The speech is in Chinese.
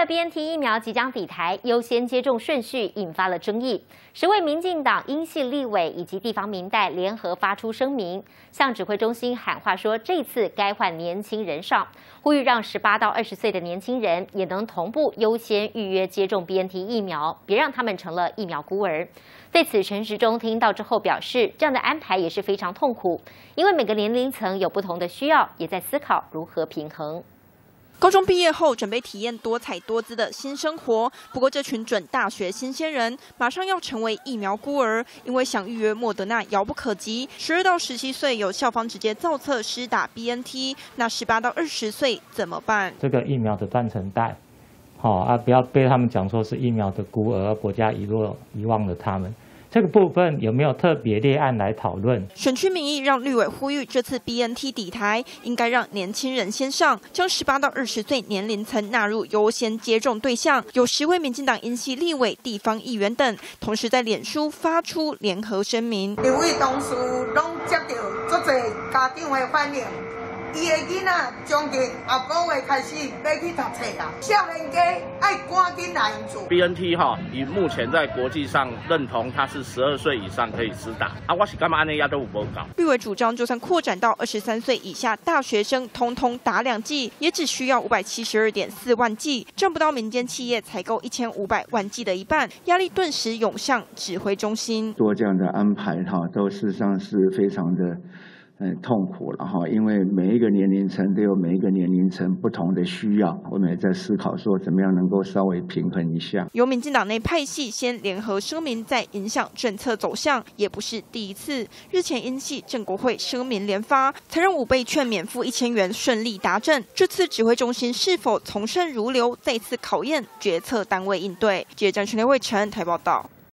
的 BNT 疫苗即将抵台，优先接种顺序引发了争议。10位民进党英系立委以及地方民代联合发出声明，向指挥中心喊话说，这次该换年轻人上，呼吁让18到20岁的年轻人也能同步优先预约接种 BNT 疫苗，别让他们成了疫苗孤儿。对此，陈时中听到之后表示，这样的安排也是非常痛苦，因为每个年龄层有不同的需要，也在思考如何平衡。 高中毕业后，准备体验多彩多姿的新生活。不过，这群准大学新鲜人马上要成为疫苗孤儿，因为想预约莫德纳遥不可及。12到17岁有校方直接造册施打 BNT， 那18到20岁怎么办？ 这个疫苗的断层带，不要被他们讲说是疫苗的孤儿，国家遗忘了他们。 这个部分有没有特别列案来讨论？ 选区民意让绿委呼吁，这次 BNT 抵台应该让年轻人先上，将18到20岁年龄层纳入优先接种对象。有10位民进党英系立委、地方议员等，同时在脸书发出联合声明。 两位同事拢接到足侪家长的反映。 伊的囡仔将近下个月开始要去读册啦，少年家爱赶紧来做。 BNT 以目前在国际上认同它是12岁以上可以施打。我是干嘛安尼也都有无搞。 绿委主张，就算扩展到23岁以下大学生，通通打2剂，也只需要572.4万剂，占不到民间企业采购1500万剂的一半，压力顿时涌向指挥中心。 做这样的安排都事实上是非常的。 痛苦了哈，因为每一个年龄层都有每一个年龄层不同的需要，我们也在思考说怎么样能够稍微平衡一下。 由民进党内派系先联合声明，再影响政策走向，也不是第一次。日前英系郑国会声明连发，才让5被劝免付1000元顺利达阵。这次指挥中心是否从善如流，再次考验决策单位应对。记者张全雷卫陈台报道。